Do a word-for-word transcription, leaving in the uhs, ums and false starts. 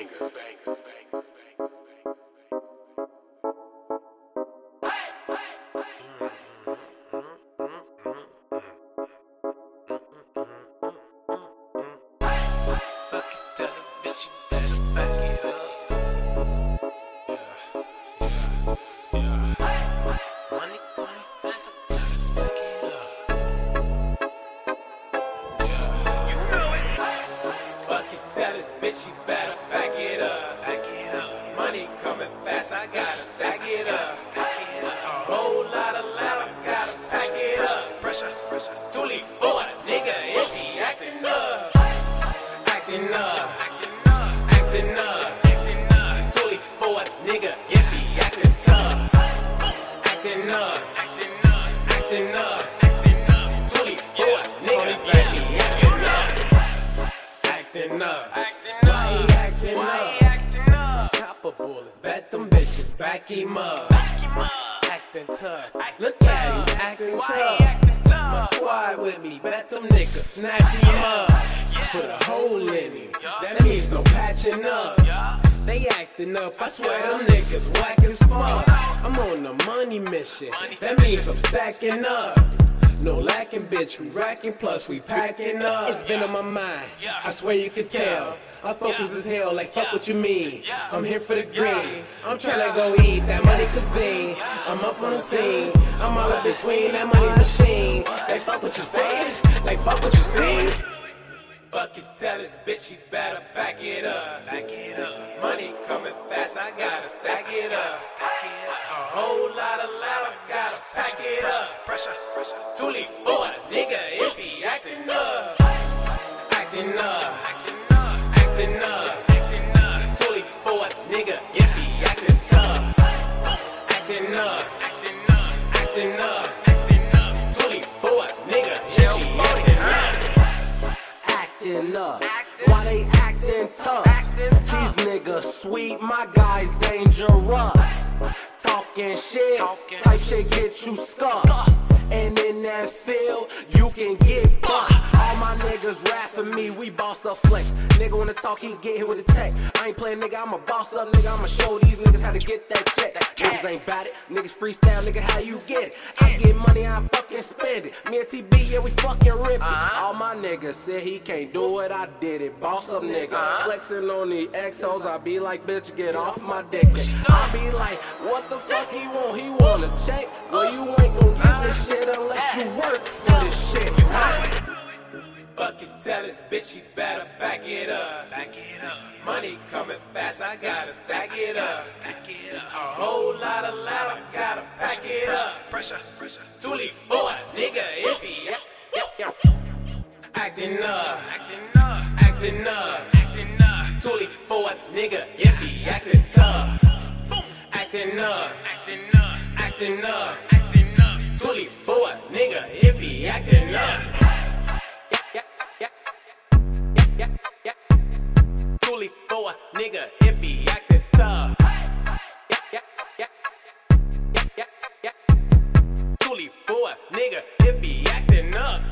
Bangerz, Bangerz, Bangerz, Bangerz. Fuck it, tell this bitch you better back it up. Yeah, yeah, yeah. Money coming fast, I gotta stack it up. Yeah, you know it. Fuck it, tell this bitch you better back it up. Back it up. Money coming fast, I gotta stack it up. Stack it up. A whole lot of loud, I gotta pack it up. Pressure, pressure. Toolie for a nigga if he acting up. Acting up, acting up, acting up, acting up. Toolie for a nigga if he acting tough. Acting up, acting up, acting up, acting up. Toolie for a nigga if he acting up. Acting up, why he acting up? Acting up. Chopper bullets, bet them bitches, back him up. Acting tough, look at him acting tough. My squad with me, bet them niggas snatch him up. Put a hole in him, that means no patching up. They acting up, I swear them niggas whack as fuck. I'm on a money mission, that means I'm stacking up. No lacking, bitch, we racking, plus we packing up. It's been on my mind, I swear you can tell. I focus as hell, like fuck what you mean. I'm here for the green, I'm tryna go eat that money cuisine. I'm up on the scene, I'm all up between that money machine. Like fuck what you saying, like fuck what you seen. Fuck it, tell this bitch she better back it up. Back it up. Money coming fast, I gotta stack it up. Stack it up. A whole lot of loud, I gotta pack it up. Pressure, pressure. Toolie for a nigga if he acting up. Acting up, acting up, acting up, acting up. Toolie for a nigga if he acting tough. Acting up, acting up, acting up, acting up. Toolie for a nigga if he acting up. Acting up. Why they acting tough? Acting tough. These niggas sweet, my guys dangerous. Talking shit, Talking. type shit get you scuffed. And in that field, you can get bucked. All my niggas rap for me, we boss up flex. Nigga wanna talk, he get here with a tech. I ain't playing nigga, I'm a boss up nigga. I'ma show these niggas how to get that check. Niggas ain't bout it, niggas freestyle, nigga, how you get it? I get money, I fucking spend it. Me and T B, yeah, we fucking rip it. Uh-huh. All my niggas said he can't do it, I did it. Boss up nigga, uh-huh. Flexing on the X Os, I be like, bitch, get off my dick. I be like, what the fuck he want? He want a check? Well, you ain't gon' get this shit unless you work for this shit. Fuck it, tell this bitch she better back it up. Back it up. Money coming fast, I gotta stack it up. Stack it up. A whole lot of loud, I gotta pack it up. Pressure, pressure. Toolie for a nigga if he acting up, acting up, acting up, acting up. Toolie for a nigga if he acting tough. Acting up, acting up, acting up, acting up. Toolie for a nigga if he acting up. Toolie for a nigga if he acting tough. Toolie for a nigga if he acting up.